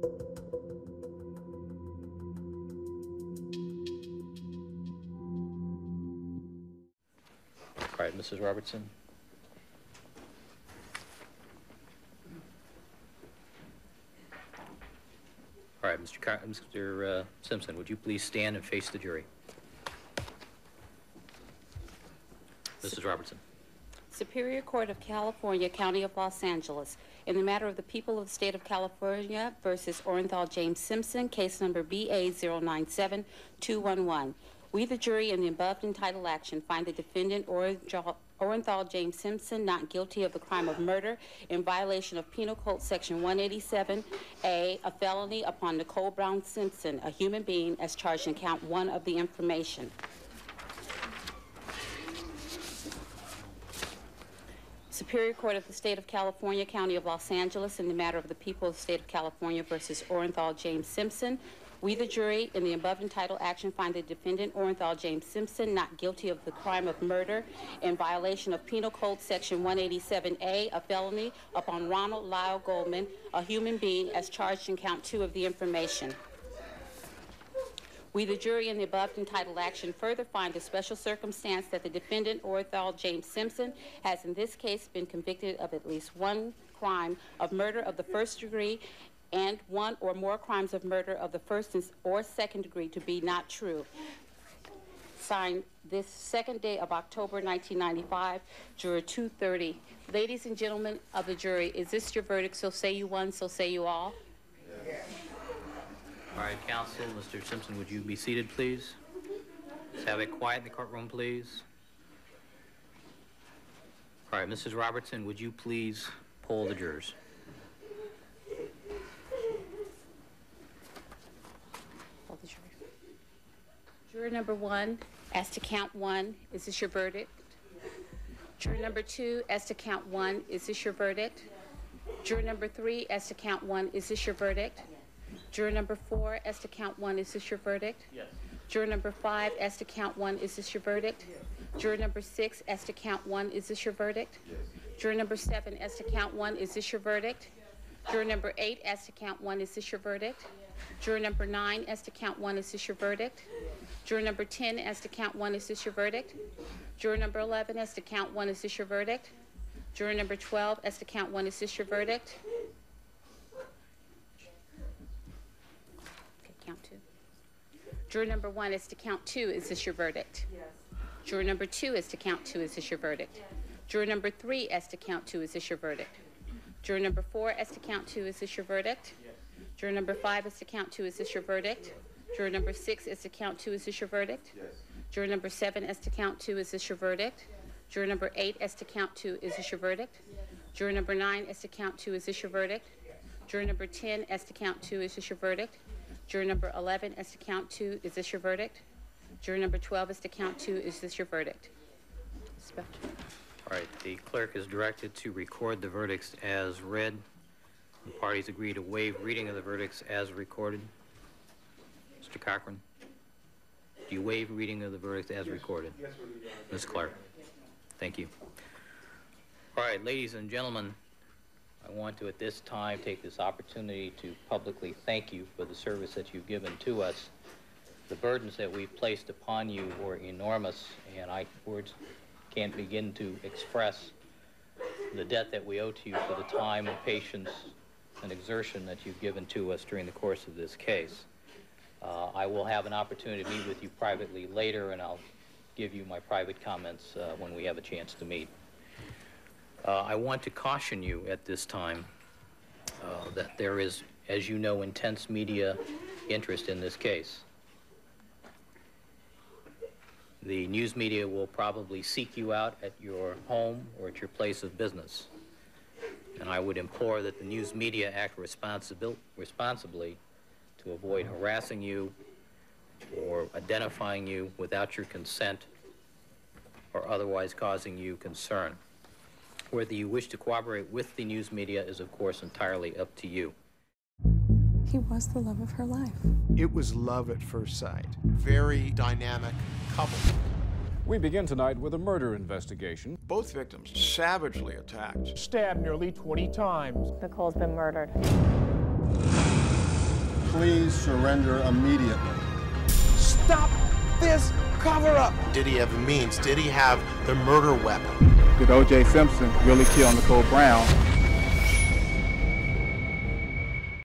All right, Mrs. Robertson. All right, Mr. Simpson, would you please stand and face the jury? Mrs. Robertson. Superior Court of California, County of Los Angeles, in the matter of the people of the state of California versus Orenthal James Simpson, case number BA097211. We, the jury, in the above entitled action, find the defendant Orenthal James Simpson not guilty of the crime of murder in violation of Penal Code Section 187A, a felony upon Nicole Brown Simpson, a human being, as charged in count 1 of the information. Superior Court of the State of California, County of Los Angeles, in the matter of the people of the State of California versus Orenthal James Simpson. We, the jury, in the above entitled action, find the defendant, Orenthal James Simpson, not guilty of the crime of murder in violation of Penal Code Section 187A, a felony upon Ronald Lyle Goldman, a human being, as charged in count 2 of the information. We, the jury, in the above entitled action, further find the special circumstance that the defendant, Orenthal James Simpson, has in this case been convicted of at least one crime of murder of the first degree and one or more crimes of murder of the first or second degree to be not true. Signed this second day of October 1995, Juror 230. Ladies and gentlemen of the jury, is this your verdict? So say you one, so say you all. Yes. All right, counsel, Mr. Simpson, would you be seated, please? Let's have it quiet in the courtroom, please. All right, Mrs. Robertson, would you please poll the jurors? Juror number 1, as to count 1, is this your verdict? Juror number 2, as to count 1, is this your verdict? Juror number 3, as to count 1, is this your verdict? Juror number 4, as to count 1, is this your verdict? Yes. Juror number 5, as to count 1, is this your verdict? Yes. Juror number 6, as to count 1, is this your verdict? Yes. Juror number 7, as to count 1, is this your verdict? Juror number 8, as to count 1, is this your verdict? Juror number 9, as to count 1, is this your verdict? Juror number 10, as to count 1, is this your verdict? Juror number 11, as to count 1, is this your verdict? Juror number 12, as to count 1, is this your verdict? Okay, count 2. Juror number 1, as to count 2, is this your verdict? Yes. Juror number 2, as to count 2, is this your verdict? Yes. Juror number 3, as to count 2, is this your verdict? Juror number 4, as to count 2, is this your verdict? Yes. Juror number 5, as to count 2, is this your verdict? Yes. Juror number 6, as to count 2, is this your verdict? Yes. Juror number 7, as to count 2, is this your verdict? Yes. Juror number 8, as to count 2, is this your verdict? Yes. Juror number 9, as to count 2, is this your verdict? Yes. Juror number 10, as to count 2, is this your verdict? Juror number 11, as to count 2, is this your verdict? Juror number 12, as to count 2, is this your verdict? All right, the clerk is directed to record the verdicts as read. The parties agree to waive reading of the verdicts as recorded. Mr. Cochran, do you waive reading of the verdicts as recorded? Yes, Ms. Clark. Thank you. All right, ladies and gentlemen, I want to at this time take this opportunity to publicly thank you for the service that you've given to us. The burdens that we've placed upon you were enormous, and words can't begin to express the debt that we owe to you for the time and patience and exertion that you've given to us during the course of this case. I will have an opportunity to meet with you privately later, and I'll give you my private comments when we have a chance to meet. I want to caution you at this time that there is, as you know, intense media interest in this case. The news media will probably seek you out at your home or at your place of business. And I would implore that the news media act responsibly to avoid harassing you or identifying you without your consent or otherwise causing you concern. Whether you wish to cooperate with the news media is, of course, entirely up to you. He was the love of her life. It was love at first sight. Very dynamic couple. We begin tonight with a murder investigation. Both victims savagely attacked. Stabbed nearly 20 times. Nicole's been murdered. please surrender immediately? Stop this cover-up! Did he have the means? Did he have the murder weapon? Did O.J. Simpson really kill Nicole Brown?